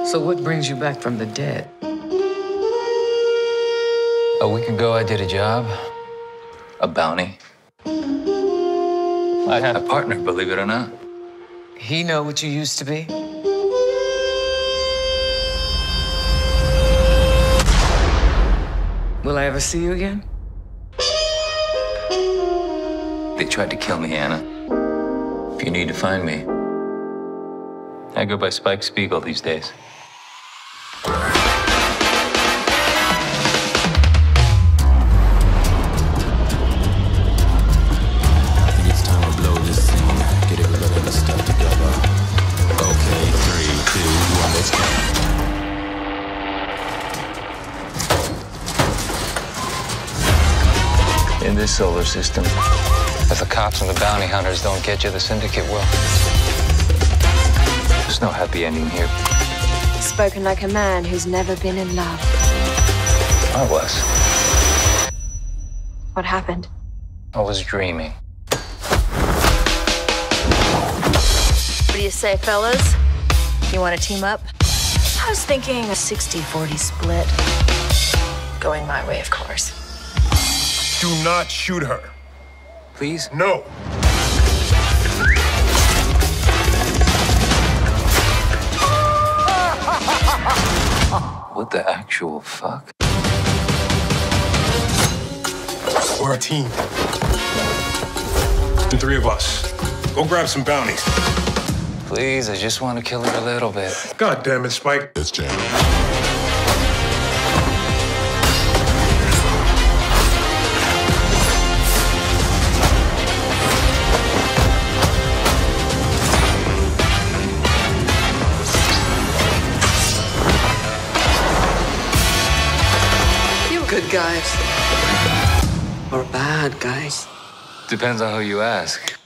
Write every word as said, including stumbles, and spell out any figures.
So what brings you back from the dead? A week ago, I did a job, a bounty. I had a partner, believe it or not. He know what you used to be? Will I ever see you again? They tried to kill me, Anna. If you need to find me, I go by Spike Spiegel these days. In this solar system, if the cops and the bounty hunters don't get you, the syndicate will. There's no happy ending here. Spoken like a man who's never been in love. I was. What happened? I was dreaming. What do you say, fellas? You want to team up? I was thinking a sixty forty split. Going my way, of course. Do not shoot her. Please? No. What the actual fuck? We're a team. The three of us. Go grab some bounties. Please, I just want to kill her a little bit. God damn it, Spike. It's jam. Good guys or bad guys? Depends on who you ask.